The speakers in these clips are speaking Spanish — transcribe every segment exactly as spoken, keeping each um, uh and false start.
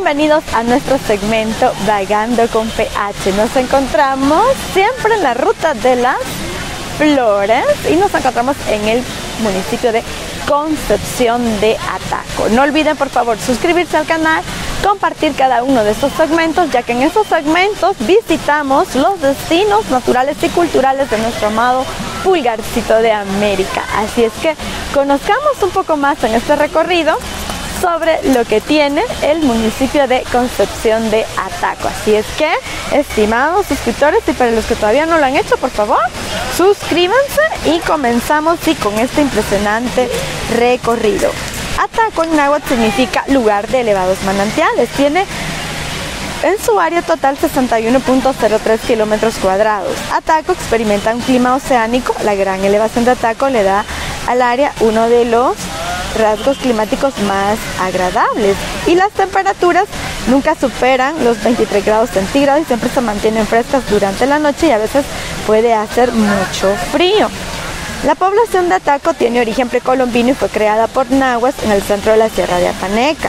Bienvenidos a nuestro segmento Vagando con P H. Nos encontramos siempre en la ruta de las flores y nos encontramos en el municipio de Concepción de Ataco. No olviden por favor suscribirse al canal, compartir cada uno de estos segmentos, ya que en estos segmentos visitamos los destinos naturales y culturales de nuestro amado pulgarcito de América. Así es que conozcamos un poco más en este recorrido sobre lo que tiene el municipio de Concepción de Ataco. Así es que, estimados suscriptores, y para los que todavía no lo han hecho, por favor, suscríbanse y comenzamos sí, con este impresionante recorrido. Ataco en náhuatl significa lugar de elevados manantiales. Tiene en su área total sesenta y uno punto cero tres kilómetros cuadrados. Ataco experimenta un clima oceánico. La gran elevación de Ataco le da al área uno de los rasgos climáticos más agradables y las temperaturas nunca superan los veintitrés grados centígrados y siempre se mantienen frescas durante la noche y a veces puede hacer mucho frío. La población de Ataco tiene origen precolombino y fue creada por nahuas en el centro de la Sierra de Apaneca.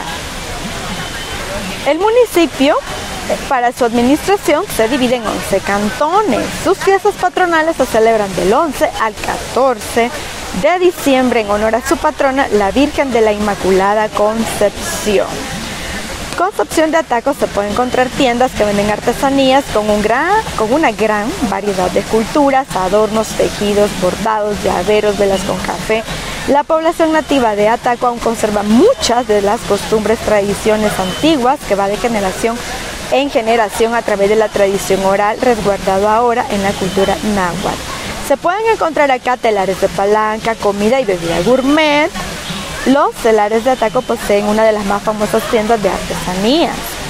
El municipio, para su administración, se divide en once cantones. Sus fiestas patronales se celebran del once al catorce de diciembre en honor a su patrona, la Virgen de la Inmaculada Concepción. Concepción de Ataco se puede encontrar tiendas que venden artesanías con, un gran, con una gran variedad de esculturas, adornos, tejidos, bordados, llaveros, velas con café. La población nativa de Ataco aún conserva muchas de las costumbres, tradiciones antiguas que va de generación en generación a través de la tradición oral, resguardado ahora en la cultura náhuatl. Se pueden encontrar acá telares de palanca, comida y bebida gourmet. Los telares de Ataco poseen una de las más famosas tiendas de artesanías.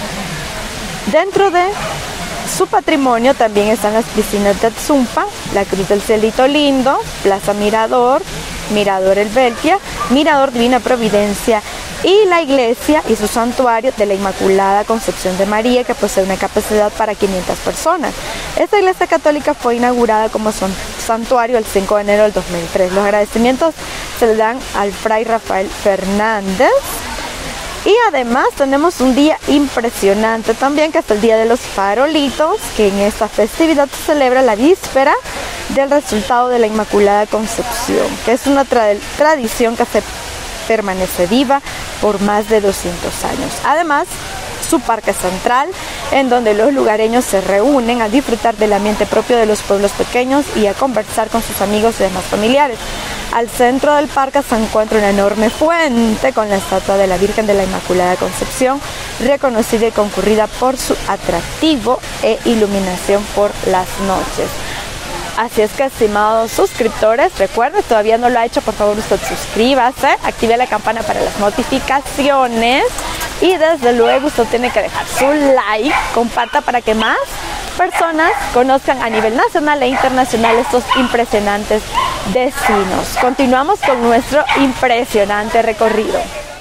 Dentro de su patrimonio también están las piscinas de Atzumpa, la Cruz del Cielito Lindo, Plaza Mirador, Mirador El Belpia, Mirador Divina Providencia y la iglesia y su santuario de la Inmaculada Concepción de María, que posee una capacidad para quinientas personas. Esta iglesia católica fue inaugurada como santuario el cinco de enero del dos mil tres. Los agradecimientos se le dan al fray Rafael Fernández. Y además tenemos un día impresionante también, que es el Día de los Farolitos, que en esta festividad se celebra la víspera del resultado de la Inmaculada Concepción, que es una tra tradición que se permanece viva por más de doscientos años. Además, su parque central, en donde los lugareños se reúnen a disfrutar del ambiente propio de los pueblos pequeños y a conversar con sus amigos y demás familiares. Al centro del parque se encuentra una enorme fuente con la estatua de la Virgen de la Inmaculada Concepción, reconocida y concurrida por su atractivo e iluminación por las noches. Así es que, estimados suscriptores, recuerden, todavía no lo ha hecho, por favor usted suscríbase, active la campana para las notificaciones y desde luego usted tiene que dejar su like, comparta para que más personas conozcan a nivel nacional e internacional estos impresionantes destinos. Continuamos con nuestro impresionante recorrido.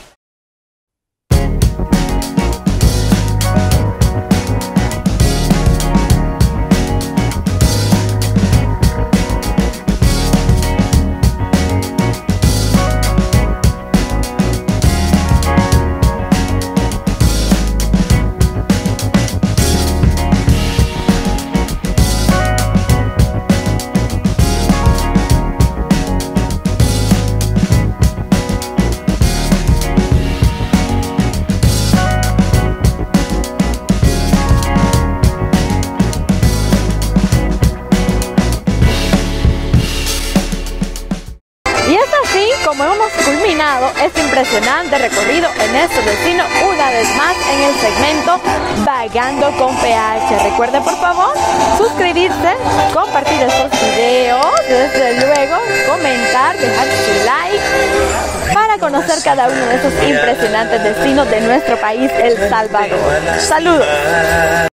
Como hemos culminado este impresionante recorrido en este destino, una vez más en el segmento Vagando con P H. Recuerde por favor suscribirse, compartir estos videos, desde luego comentar, dejar su like para conocer cada uno de esos impresionantes destinos de nuestro país, El Salvador. Saludos.